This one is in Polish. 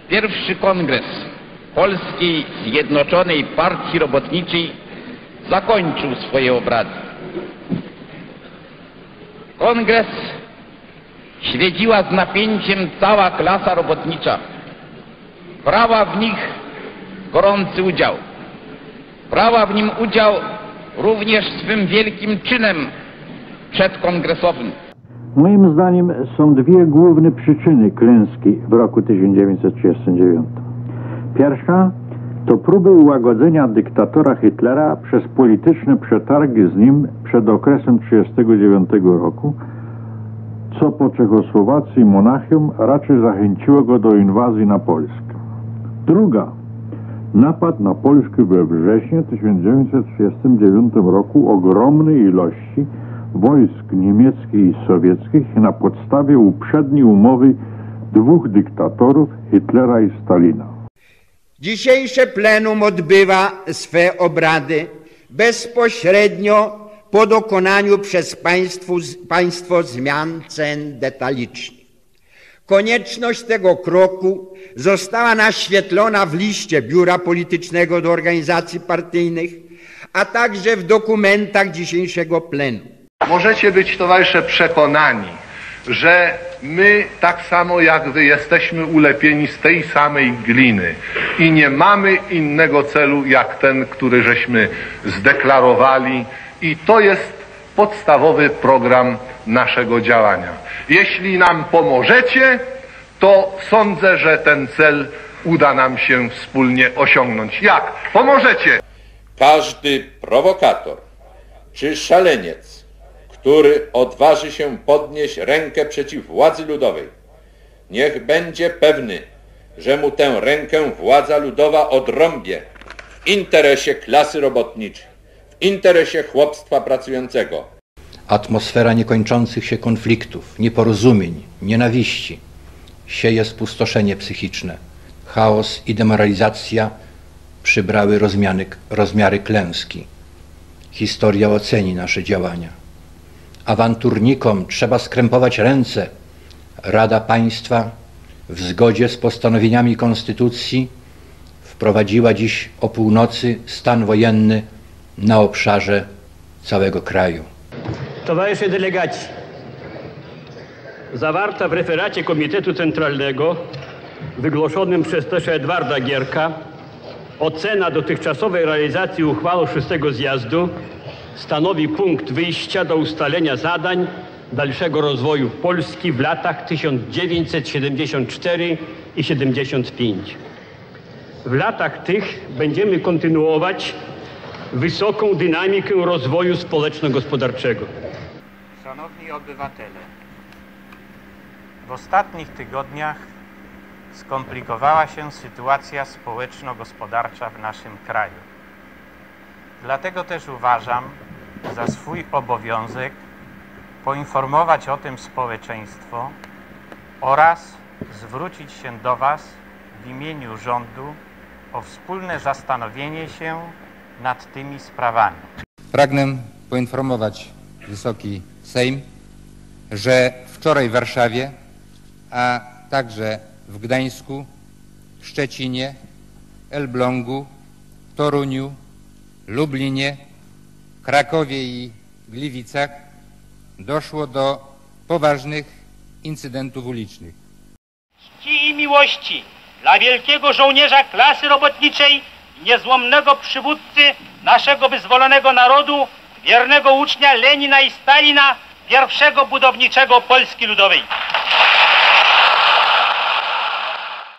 Pierwszy kongres Polskiej Zjednoczonej Partii Robotniczej zakończył swoje obrady. Kongres śledziła z napięciem cała klasa robotnicza. Brała w nich gorący udział. Brała w nim udział również swym wielkim czynem przedkongresowym. Moim zdaniem są dwie główne przyczyny klęski w roku 1939. Pierwsza to próby ułagodzenia dyktatora Hitlera przez polityczne przetargi z nim przed okresem 1939 roku, co po Czechosłowacji i Monachium raczej zachęciło go do inwazji na Polskę. Druga, napad na Polskę we wrześniu 1939 roku ogromnej ilości wojsk niemieckich i sowieckich na podstawie uprzedniej umowy dwóch dyktatorów, Hitlera i Stalina. Dzisiejsze plenum odbywa swe obrady bezpośrednio po dokonaniu przez państwo zmian cen detalicznych. Konieczność tego kroku została naświetlona w liście Biura Politycznego do organizacji partyjnych, a także w dokumentach dzisiejszego plenum. Możecie być, towarzysze, przekonani, że my tak samo jak wy jesteśmy ulepieni z tej samej gliny i nie mamy innego celu jak ten, który żeśmy zdeklarowali, i to jest podstawowy program naszego działania. Jeśli nam pomożecie, to sądzę, że ten cel uda nam się wspólnie osiągnąć. Jak? Pomożecie! Każdy prowokator czy szaleniec, który odważy się podnieść rękę przeciw władzy ludowej, niech będzie pewny, że mu tę rękę władza ludowa odrąbie w interesie klasy robotniczej, w interesie chłopstwa pracującego. Atmosfera niekończących się konfliktów, nieporozumień, nienawiści sieje spustoszenie psychiczne. Chaos i demoralizacja przybrały rozmiary klęski. Historia oceni nasze działania. Awanturnikom trzeba skrępować ręce. Rada Państwa w zgodzie z postanowieniami Konstytucji wprowadziła dziś o północy stan wojenny na obszarze całego kraju. Towarzysze delegaci, zawarta w referacie Komitetu Centralnego wygłoszonym przez Tesza Edwarda Gierka ocena dotychczasowej realizacji uchwały 6. zjazdu stanowi punkt wyjścia do ustalenia zadań dalszego rozwoju Polski w latach 1974 i 75. W latach tych będziemy kontynuować wysoką dynamikę rozwoju społeczno-gospodarczego. Szanowni obywatele, w ostatnich tygodniach skomplikowała się sytuacja społeczno-gospodarcza w naszym kraju. Dlatego też uważam za swój obowiązek poinformować o tym społeczeństwo oraz zwrócić się do Was w imieniu rządu o wspólne zastanowienie się nad tymi sprawami. Pragnę poinformować Wysoki Sejm, że wczoraj w Warszawie, a także w Gdańsku, Szczecinie, Elblągu, Toruniu, Lublinie, Krakowie i Gliwicach doszło do poważnych incydentów ulicznych. Czci i miłości dla wielkiego żołnierza klasy robotniczej i niezłomnego przywódcy naszego wyzwolonego narodu, wiernego ucznia Lenina i Stalina, pierwszego budowniczego Polski Ludowej.